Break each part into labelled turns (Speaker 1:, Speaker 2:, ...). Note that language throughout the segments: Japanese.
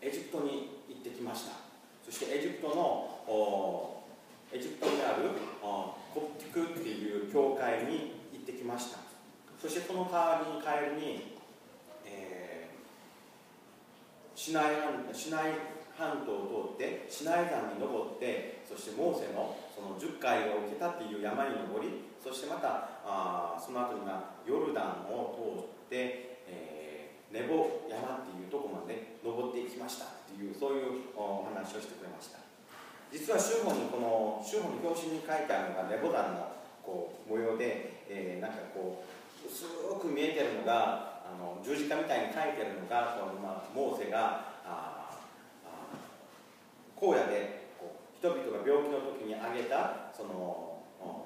Speaker 1: エジプトに行ってきました。そしてエジプトにあるコプティクっていう教会に行ってきました。そしてその代わりに帰りに、シナイ半島を通ってシナイ山に登って、そしてモーセのその10回を受けたっていう山に登り、そしてまたその後にはヨルダンを通って、ネボ山っていうところまで登っていきましたっていう、そういうお話をしてくれました。実は宗法に表紙に書いてあるのがネボ山の模様で、なんか薄く見えてるのが十字架みたいに書いてるのがモーセが荒野で人々が病気の時にあげたその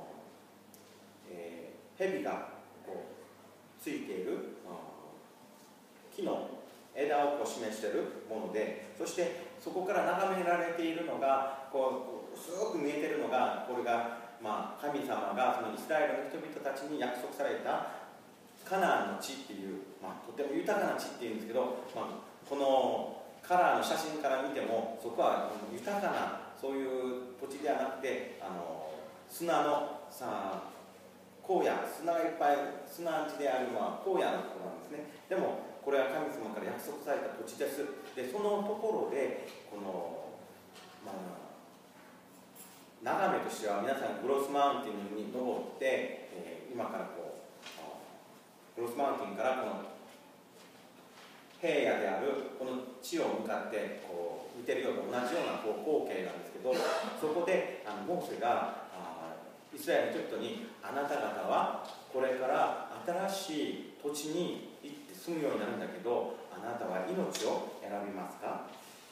Speaker 1: 蛇がついている木の枝を示しているもので、そしてそこから眺められているのが薄く見えているのが、これが神様がそのイスラエルの人々たちに約束されたカナンの地っていう、とても豊かな地っていうんですけど、このカラーの写真から見てもそこは豊かなそういう土地ではなくて、砂の荒野、砂がいっぱい砂地である荒野のところなんですね。でもこれは神様から約束された土地です。でそのところで眺めとしては、皆さんグロスマウンテンに登って、今からグロスマウンテンからこの平野であるこの地を向かって見てるような同じような光景なんですけど、そこでモーセがイスラエルの人々に、あなた方はこれから新しい土地に行って住むようになるんだけど、あなたは命を選びますか？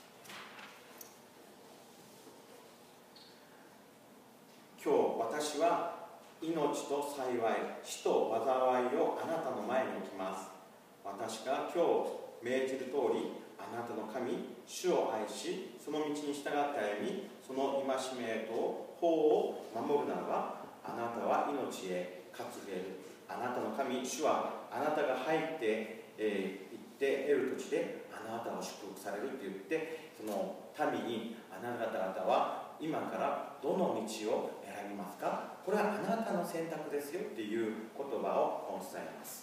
Speaker 1: 今日私は命と幸い、死と災いをあなたの前に置きます。私が今日命じる通り、あなたの神主を愛し、その道に従って歩み、その戒めと法を守るならば、あなたは命へ勝ち得る。あなたの神主はあなたが入って行って得る土地であなたを祝福されるって言って、その民に、あなた方は今からどの道を選びますか？これはあなたの選択ですよっていう言葉を伝えます。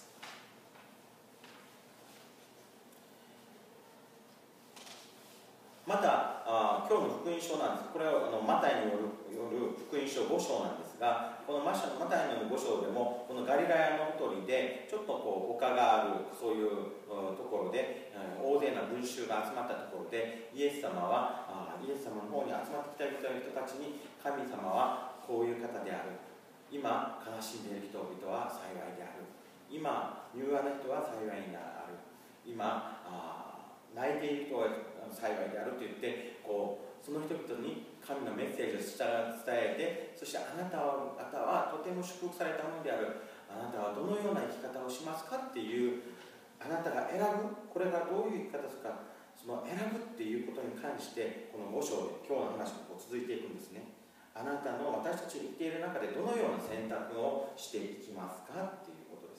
Speaker 1: また今日の福音書なんです。これはマタイによる福音書5章なんですが、このマタイによる5章でもこのガリラヤのほとりでちょっと丘があるそういうところで、大勢の群衆が集まったところで、イエス様の方に集まってきた人たちに、神様はこういう方である。今悲しんでいる人々は幸いである。今柔和な人は幸いである。今泣いている人は幸いであると言って、その人々に神のメッセージを伝えて、そしてあなたはとても祝福されたものである。あなたはどのような生き方をしますかっていう、あなたが選ぶ、これがどういう生き方ですか、その選ぶっていうことに関して、この5章で今日の話が続いていくんですね。あなたの私たちが生きている中でどのような選択をしていきますかっていうことです。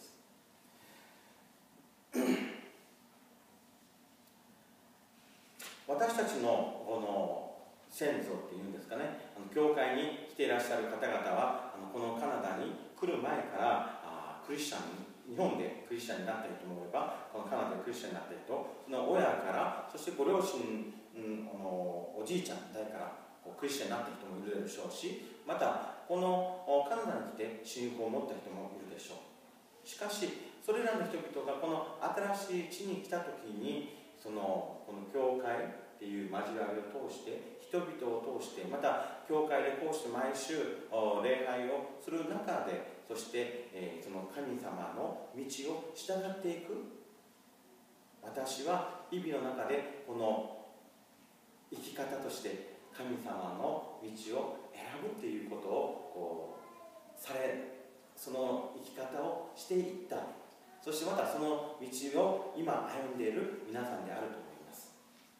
Speaker 1: 私たちのこの先祖っていうんですかね、教会に来ていらっしゃる方々はこのカナダに来る前からクリスチャン、日本でクリスチャンになった人もいれば、このカナダでクリスチャンになった人、その親から、そしてご両親、おじいちゃん代からクリスチャンになった人もいるでしょうし、またこのカナダに来て信仰を持った人もいるでしょう。しかしそれらの人々がこの新しい地に来た時に、この教会っていう交わりを通して、人々を通して、また教会でこうして毎週礼拝をする中で、そして、その神様の道を従っていく。私は日々の中でこの生き方として神様の道を選ぶっていうことをその生き方をしていった。そしてまたその道を今歩んでいる皆さんであると思います。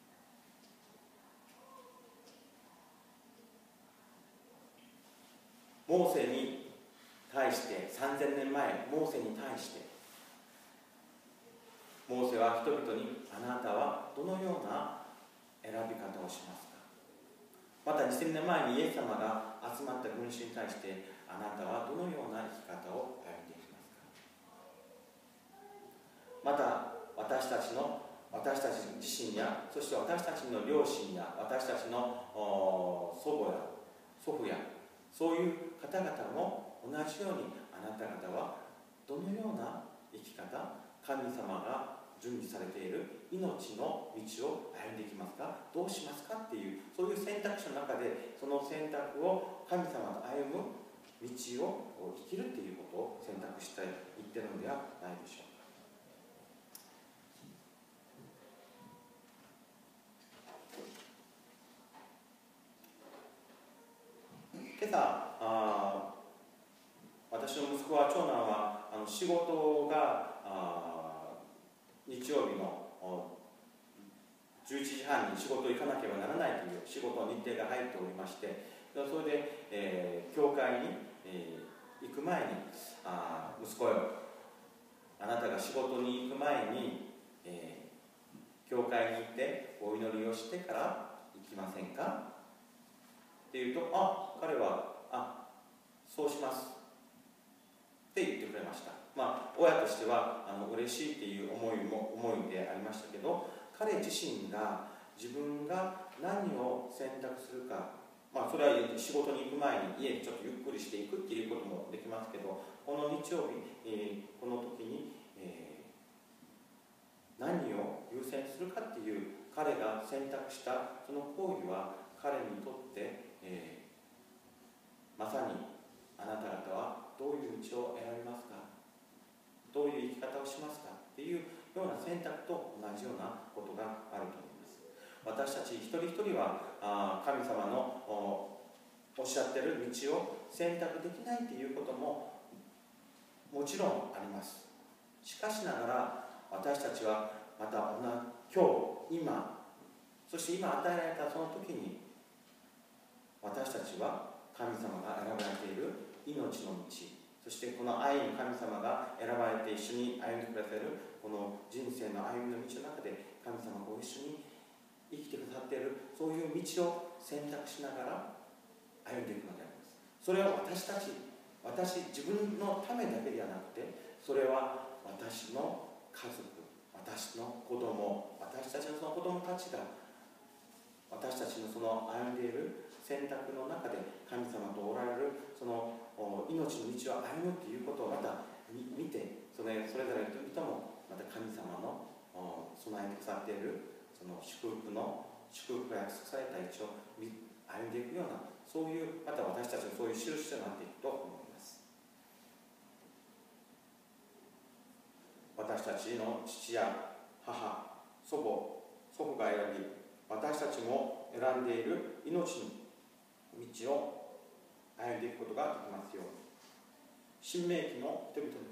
Speaker 1: モーセに対して、3000年前モーセに対してモーセは人々に、あなたはどのような選び方をしますか。また2000年前にイエス様が集まった群衆に対してあなたはどのような生き方を歩んでいきますか。また私たち自身や、そして私たちの両親や私たちの祖母や祖父やそういう方々も同じようにあなた方はどのような生き方、神様が準備されている命の道を歩んでいきますか、どうしますかっていう、そういう選択肢の中でその選択を神様と歩む道を生きるっていうことを選択していってるのではないでしょうか。今朝私の息子は、長男は仕事が日曜日の11時半に仕事行かなければならないという仕事の日程が入っておりまして、それで、教会に、行く前に息子よ、あなたが仕事に行く前に、教会に行ってお祈りをしてから行きませんかって言うと、彼はそうしますって言ってくれました。親としては嬉しいっていう思いでありましたけど、彼自身が自分が何を選択するか、それは仕事に行く前に家にちょっとゆっくりしていくっていうこともできますけど、この日曜日、この時に、何を優先するかっていう彼が選択したその行為は彼にとって、まさにあなた方はどういう道を選びますか、どういう生き方をしますかっていうような選択と同じようなことがあると思います。私たち一人一人は神様のおっしゃってる道を選択できないということももちろんあります。しかしながら私たちはまた今日、今、そして今与えられたその時に、私たちは神様が選ばれている命の道、そしてこの愛の神様が選ばれて一緒に歩んでくださるこの人生の歩みの道の中で神様がご一緒に生きてくださっている、そういう道を選択しながら歩んでいくのであります。それは自分のためだけではなくて、それは私の家族、私の子供、私たちのその子供たちが私たちのその歩んでいる選択の中で神様とおられるその命の道を歩むということをまた見て、それぞれの人々もまた神様の備えてくださっているその祝福が約束された道を歩んでいくような、そういうまた私たちのそういう印となっていくと思います。私たちの父や母、祖父が選び、私たちも選んでいる命の道を歩んでいくことができますように。新明記の人々のように、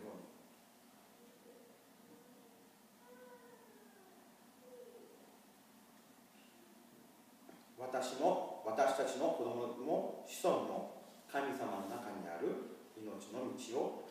Speaker 1: 私たちの子供も子孫も神様の中にある命の道を